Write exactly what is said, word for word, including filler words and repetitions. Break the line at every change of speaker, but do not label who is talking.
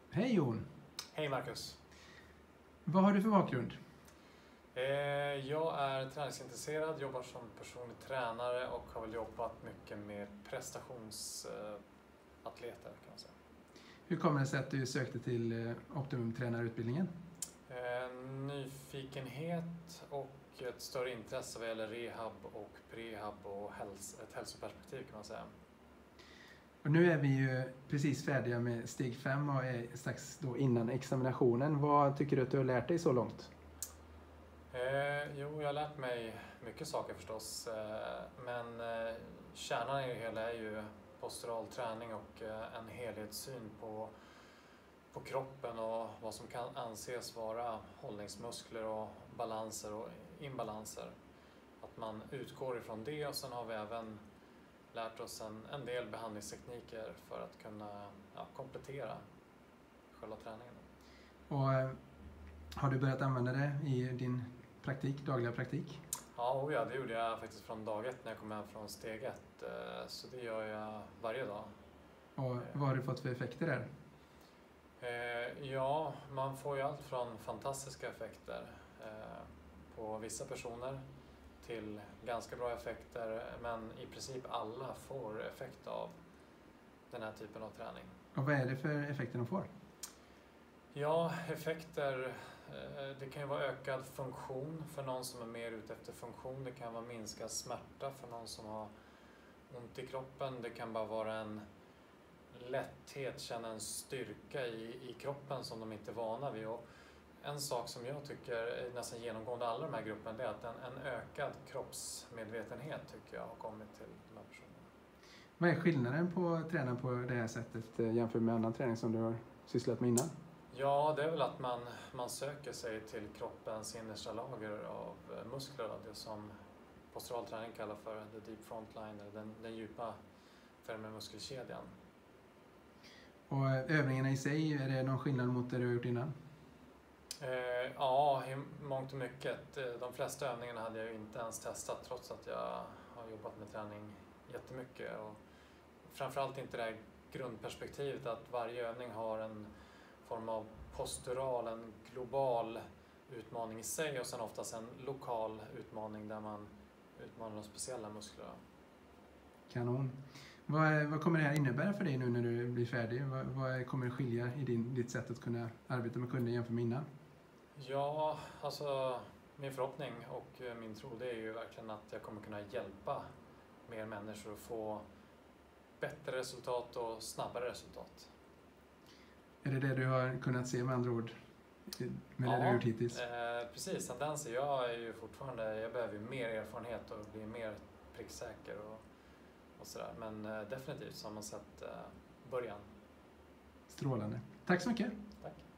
Hej Jon!
Hej Marcus!
Vad har du för bakgrund?
Eh, jag är träningsintresserad, jobbar som personlig tränare och har väl jobbat mycket med prestationsatleter kan man säga.
Hur kommer det sig att du sökte till eh, Optimum-tränarutbildningen?
Eh, nyfikenhet och ett större intresse vad gäller rehab och prehab och häls- ett hälsoperspektiv kan man säga.
Och nu är vi ju precis färdiga med steg fem och är strax då innan examinationen. Vad tycker du att du har lärt dig så långt?
Eh, jo, jag har lärt mig mycket saker förstås, eh, men eh, kärnan i det hela är ju postural träning och eh, en helhetssyn på, på kroppen och vad som kan anses vara hållningsmuskler och balanser och imbalanser. Att man utgår ifrån det, och sen har vi även lärt oss en, en del behandlingstekniker för att kunna ja, komplettera själva träningen.
Och eh, har du börjat använda det i din praktik, dagliga praktik?
Ja, och ja, det gjorde jag faktiskt från dag ett när jag kom hem från steg ett. Så det gör jag varje dag.
Och vad har du fått för effekter där?
Ja, man får ju allt från fantastiska effekter på vissa personer till ganska bra effekter, men i princip alla får effekt av den här typen av träning.
Och vad är det för effekter de får?
Ja, effekter, det kan ju vara ökad funktion för någon som är mer ute efter funktion. Det kan vara minskad smärta för någon som har ont i kroppen. Det kan bara vara en lätthet, känna en styrka i, i kroppen som de inte är vana vid. Och en sak som jag tycker är nästan genomgående alla de här grupperna, det är att en, en ökad kroppsmedvetenhet tycker jag har kommit till de här personerna.
Vad är skillnaden på att träna på det här sättet jämfört med annan träning som du har sysslat med innan?
Ja, det är väl att man, man söker sig till kroppens innersta lager av muskler, det som postural träning kallar för the deep frontline, den, den djupa femre muskelkedjan.
Och övningarna i sig, är det någon skillnad mot det du har gjort innan?
Eh, ja, i mångt och mycket. De flesta övningarna hade jag ju inte ens testat trots att jag har jobbat med träning jättemycket. Och framförallt inte det här grundperspektivet att varje övning har en form av postural, en global utmaning i sig och sen oftast en lokal utmaning där man utmanar de speciella musklerna.
Kanon. Vad, vad kommer det här innebära för dig nu när du blir färdig? Vad, vad kommer det skilja i din, ditt sätt att kunna arbeta med kunder jämfört med innan?
Ja, alltså min förhoppning och min tro, det är ju verkligen att jag kommer kunna hjälpa mer människor att få bättre resultat och snabbare resultat.
Är det det du har kunnat se med andra ord med
ja,
det du har gjort hittills?
Eh, precis, tendenser. Jag är ju fortfarande, jag behöver ju mer erfarenhet och bli mer pricksäker och, och sådär. Men eh, definitivt så har man sett eh, början.
Strålande. Tack så mycket.
Tack.